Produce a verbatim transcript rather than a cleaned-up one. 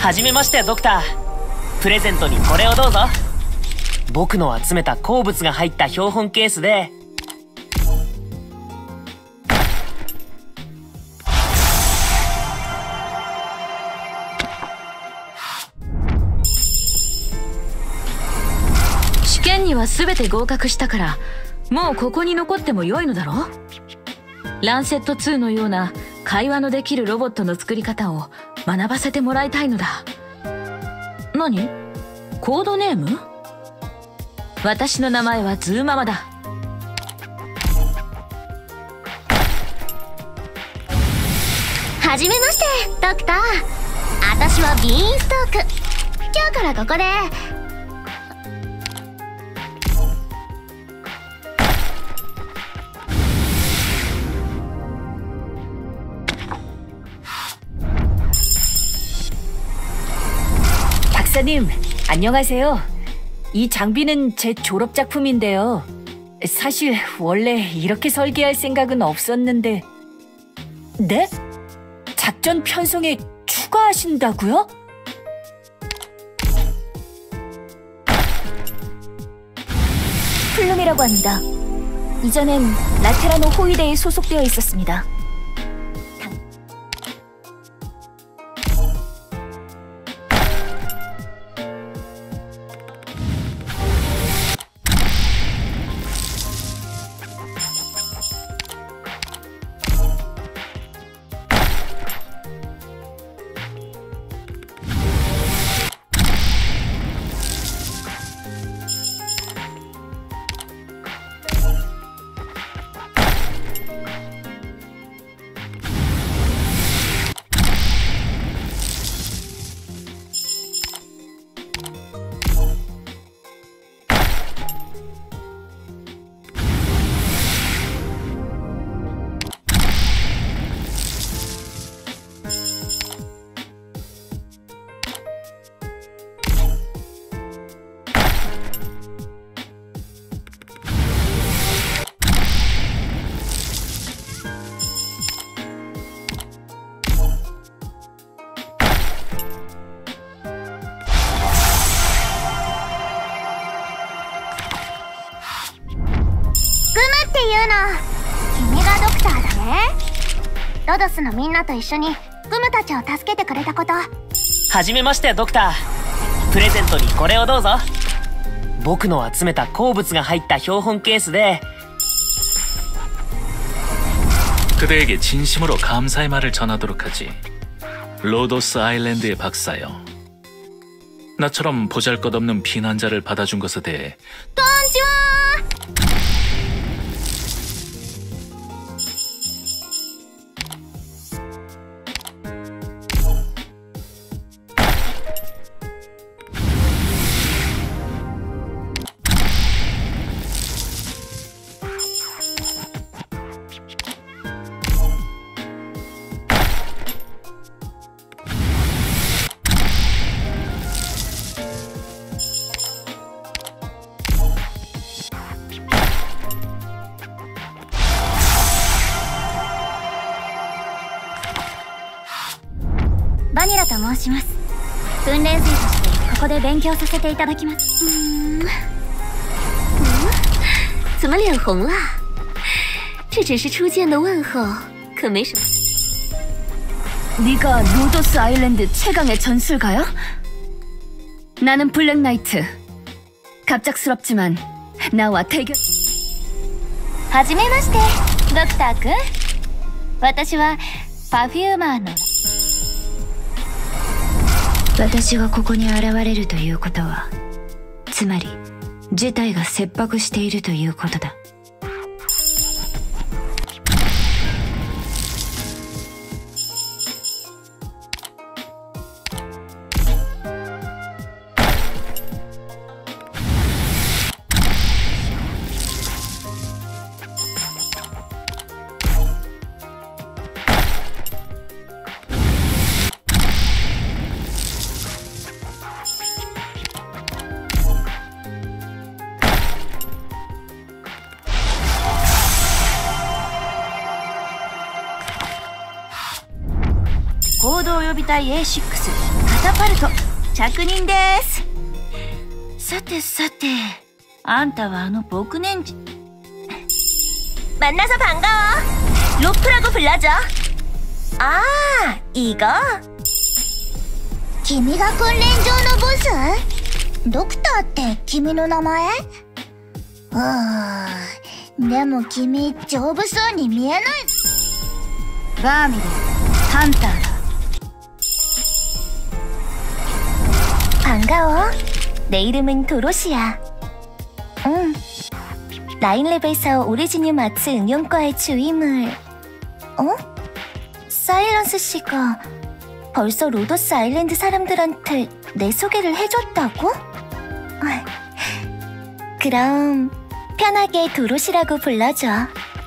はじめまして、ドクター。プレゼントにこれをどうぞ。僕の集めた鉱物が入った標本ケースで。 試験には全て合格したから、もうここに残っても良いのだろう。ランセットツーのような会話のできるロボットの作り方を学ばせてもらいたいのだ。何？コードネーム？私の名前はズーママだ。 はじめまして、ドクター。私はビーンストーク。今日からここで。 박사님, 안녕하세요. 이 장비는 제 졸업작품인데요. 사실 원래 이렇게 설계할 생각은 없었는데. 네? 작전 편성에 추가하신다고요? 플룸이라고 합니다. 이전엔 라테라노 호위대에 소속되어 있었습니다. ドクターだね。ロドスのみんなと一緒にグムたちを助けてくれたこと。 はじめまして、ドクター。プレゼントにこれをどうぞ。僕の集めた鉱物が入った標本ケースで。 그대에게 진심으로 감사의 말을 전하도록 하지. 로도스 아일랜드의 박사여. 나처럼 보잘것없는 비난자를 받아준 것에 대해. 던지와!バニラと申します。訓練生としてここで勉強させていただきます。嗯，嗯，怎么脸红了？这只是初见的问候，可没什么。 네가 로도스 아일랜드 최강의 전술가야? 나는 블랙 나이트. 갑작스럽지만 나와 대결. はじめまして、ドクターくん。私はパフューマーの。 私がここに現れるということは、つまり事態が切迫しているということだ。 行動予備隊 エーシックス 活タパルト着任です。さてさて、あんたはあの僕年次。 만나서 반가워. 로프라고 불러줘. 아, 이거? 君が訓練場のボス？ドクターって君の名前？ああ、でも君丈夫そうに見えない。 バーミルハンターだ。 반가워. 내 이름은 도로시야. 응. 나인랩에서 오리지뉴 마츠 응용과의 주임을... 어? 사일런스 씨가 벌써 로더스 아일랜드 사람들한테 내 소개를 해줬다고? 그럼 편하게 도로시라고 불러줘.